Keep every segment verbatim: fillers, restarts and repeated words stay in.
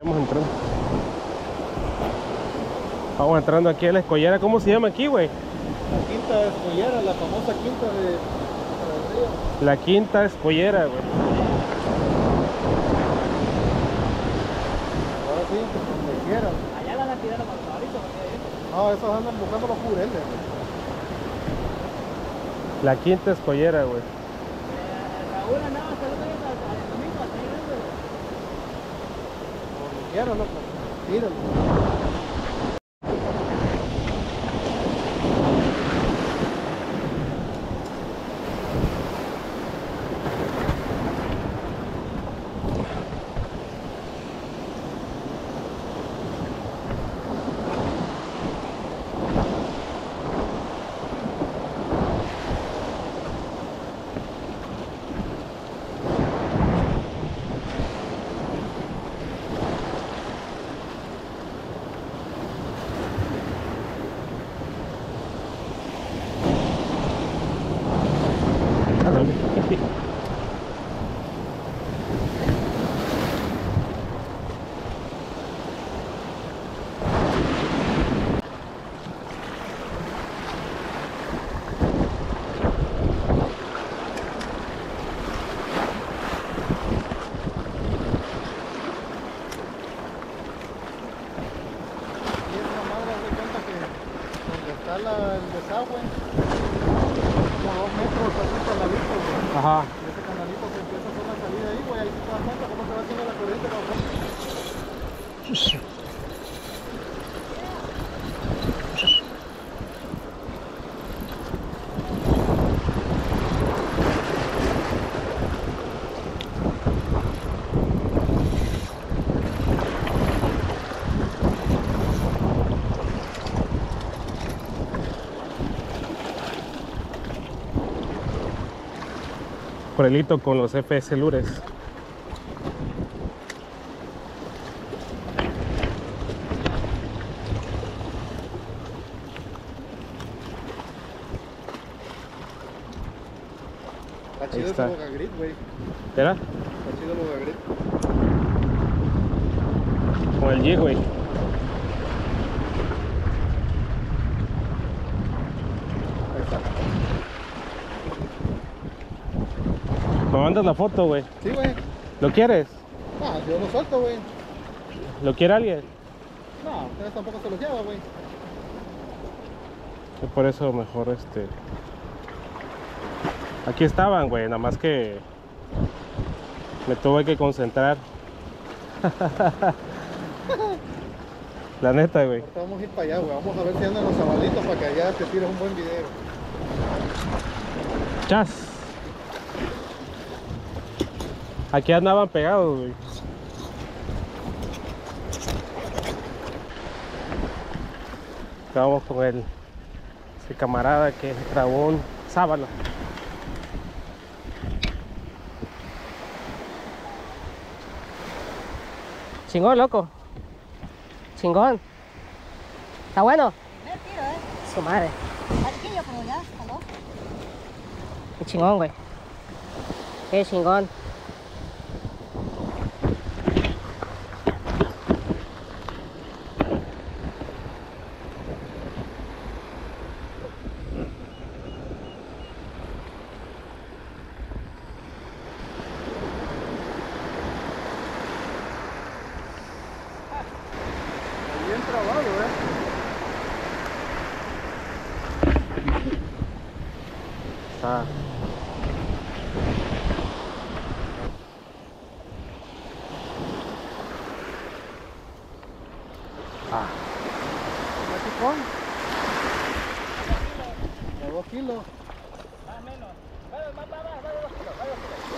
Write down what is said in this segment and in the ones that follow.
Vamos entrando. Vamos entrando aquí a la escollera. ¿Cómo se llama aquí, güey? La Quinta Escollera, la famosa Quinta de, de Río. La Quinta Escollera, güey. Ahora sí, donde quieran. Allá van a tirar los marcadoritos. No, esos andan buscando los jureles. La Quinta Escollera, güey. Raúl andaba hasta el otro día, hasta el domingo, hasta ahí, Donde quieran, loco. Tírenlo. Está la, el desagüe, como dos metros así canalito, güey. Ajá. Y ese canalito se empieza a hacer la salida ahí, güey. Ahí se te das cuenta cómo se va haciendo la corriente, cabrón. Por el hito con los F S Lures. Está chido ese Boga Grit, güey. ¿Era? Está chido el Boga Grit. Con el G, güey. Ahí está. ¿Me mandas la foto, güey? Sí, güey. ¿Lo quieres? No, yo lo suelto, güey. ¿Lo quiere alguien? No, ustedes tampoco se los lleva, güey. Y por eso mejor este... Aquí estaban, güey, nada más que me tuve que concentrar. La neta, güey. Ahorita vamos a ir para allá, güey. Vamos a ver si andan los sabalitos para que allá te tires un buen video. Chas. Aquí andaban pegados, güey. Vamos con el ese camarada que trabó un sábalo. Chingón, loco. Chingón. ¿Está bueno? Primer tiro, eh. Su madre. Chiquillo, pero ya, ¿aló? Qué chingón, güey. Qué chingón. Bien trabado, eh. Está. Ah. Mexicón. De dos kilos. Más o menos. Más, más, más, más, más de dos kilos, más de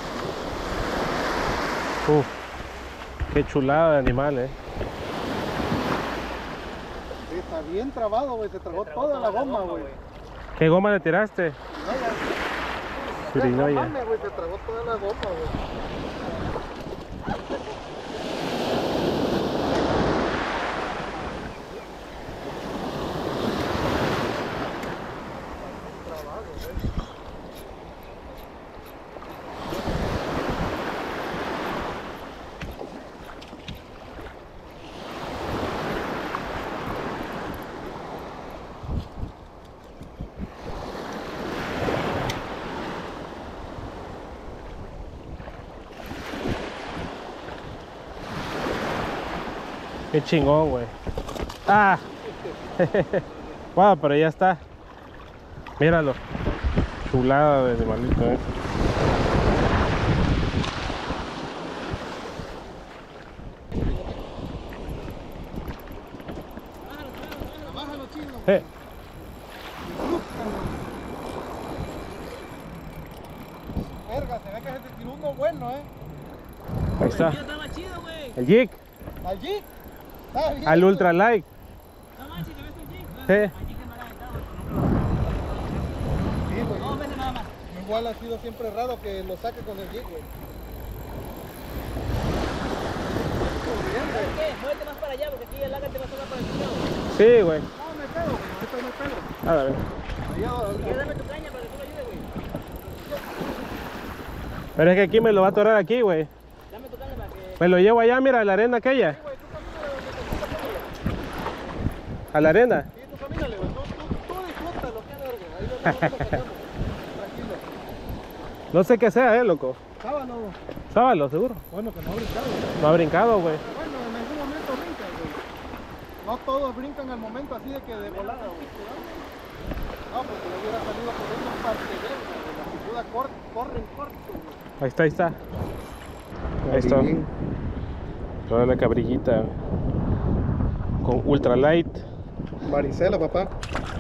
dos kilos. Uf. Qué chulada de animal, eh. Sí, está bien trabado, güey. Se tragó toda la goma, güey. ¿Qué goma le tiraste? No Chirinoya. mames, güey. Se tragó toda la goma, güey. Qué chingón, güey. Ah. Wow, pero ya está. Míralo. Chulada de animalito, eh. Bájalo, chino. Eh. Verga, se ve que se te tiró uno bueno, eh. Ahí está. Estaba chido, güey. El jig. Allí. Está bien. Al ultralight. No manches, ¿te ves el jig? Sí. Allí que me la he aventado, Sí, güey. dos veces nada más. Igual ha sido siempre raro que lo saque con el jig, güey. ¿Sabes qué? Muévete más para allá porque aquí el lago te va a sonar para el cielo. Sí, güey. No, me pego, güey. Ahorita me pego. A ver. Allá, ¿Quieres darme tu caña para que tú me ayudes, güey? Pero es que aquí me lo va a atorar aquí, güey. Dame tu caña para que... Me lo llevo allá, mira, a la arena aquella. A la arena. sí, tú camínale, güey. Tú, tú, tú disfruta lo que es, verga. Ahí lo nosotros lo cachamos. Tranquilo. No sé qué sea, eh, loco. Sábalo. Sábalo, seguro. Bueno, que no ha brincado, güey. No ha brincado, güey. Bueno, en algún momento brincan, güey. No todos brincan al momento así de que de volada, güey. No, porque le hubiera salido corriendo un parte de él, güey. La picuda cor corre en corto, güey. Ahí está, ahí está. Ahí está. Toda la cabrillita. Con ultralight. Varicela, papá.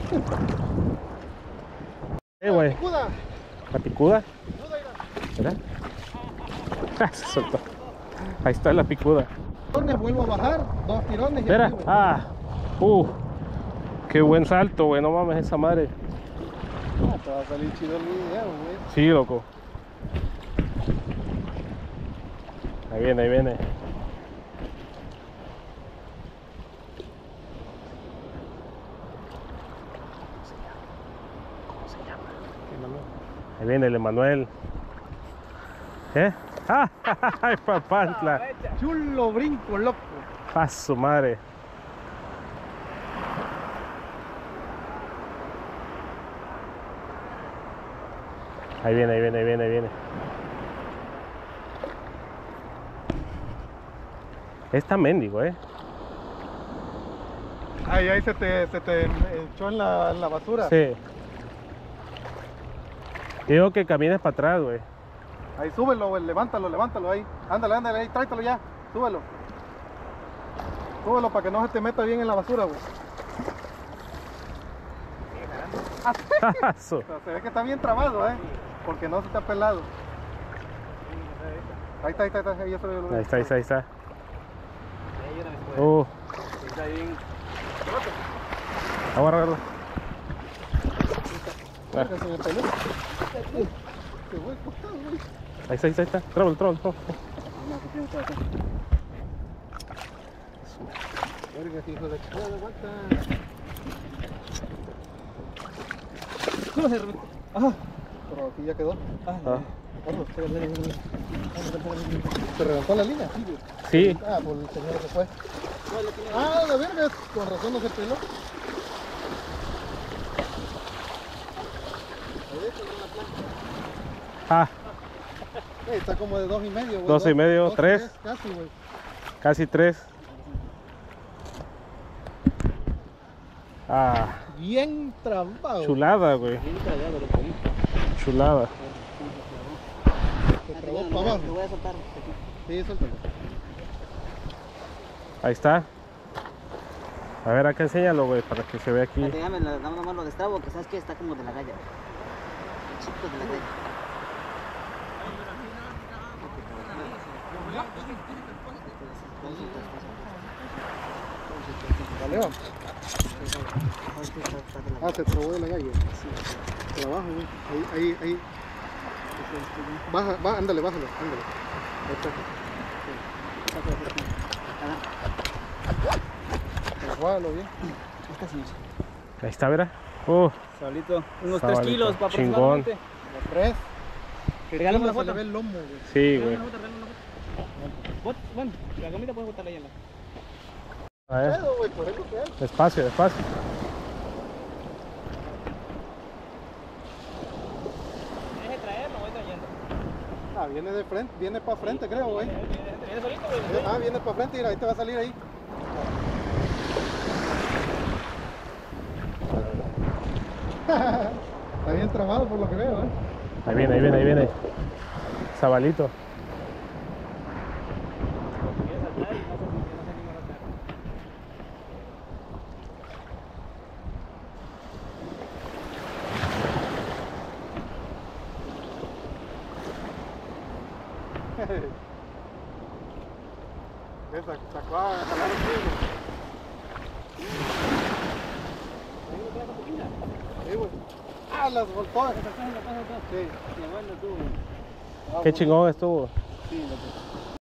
Eh, güey. Picuda. La picuda. Picuda, ¿Verdad? mira. Se soltó. Ahí está la picuda. Tirones, vuelvo a bajar. Dos tirones y Mira. aquí, güey. Ah. Uh. Qué buen salto, güey. No mames, esa madre. Ah, te va a salir chido el video, güey. Sí, loco. Ahí viene, ahí viene. ¿Cómo se llama? Ahí viene el Emanuel. ¿Eh? ¡Ah! ¡Ay, papantla! Chulo brinco, loco. ¡A su madre! Ahí viene, ahí viene, ahí viene, ahí viene. Está mendigo, ¿eh? Ahí, ahí se te, se te echó en la, en la basura. Sí. Digo que camines para atrás, güey. Ahí súbelo, güey, levántalo, levántalo ahí. Ándale, ándale, ahí, tráetelo ya. Súbelo. Súbelo para que no se te meta bien en la basura, güey. Su- O sea, se ve que está bien trabado, ¿eh? Porque no se está pelado. Ahí está, ahí está, ahí está, ahí ya se ve. Ahí está, ahí está, ahí está. Uh, vamos a agarrarlo. Ah, Que se me peló. Qué güey, cortado, güey. ahí está, ahí está, ahí está. Trábalo, trábalo, trábalo. Verga, hijo de la chingada, aguanta. Ajá. Pero aquí ya quedó. Ah, ¿Se reventó la línea? Sí, güey. sí. Ah, por el señor que fue. Ah, la verga, con razón no se peló. Ah, Eh, está como de dos y medio, güey. Dos y medio, dos, tres. Casi, güey. casi tres. Ah, Bien trabado. chulada, güey. Chulada. Se trabó para abajo. Lo voy a soltar. Sí, suéltalo. Ahí está. A ver, acá enséñalo, güey, para que se vea aquí. Déjame, dame nomás lo destrabo, que sabes que está como de la galla. Chico de la galla. Dale, va. Ah, se trabó de la calle. Sí. Para abajo, güey. Ahí, ahí, ahí. Baja, baja, ándale, bájalo, ándale. Ahí está. Bájalo bien. Ahí está, ¿verdad? Uh, Sabalito, unos Sabalito. tres kilos para Chingón. aproximadamente. Los tres. Que Regálame chulo una se le foto. ve el lomo, güey. sí, güey. Bot- Bueno, la gomita puedes botarla ahí en la... A ver, Pedo, güey, por eso que es. despacio, despacio. Deje traer, lo voy trayendo. Ah, viene de frente, viene para frente, creo, güey. Viene solito, güey. Ah, viene para frente, mira, ahí te va a salir ahí. Está bien trabado por lo que veo, ¿eh? Ahí viene, ahí viene, ahí viene. Zabalito. Esa sacó a jalar el filo. Sí, güey. Ah, las voltó. Sí. Qué chingón estuvo. Sí, lo que...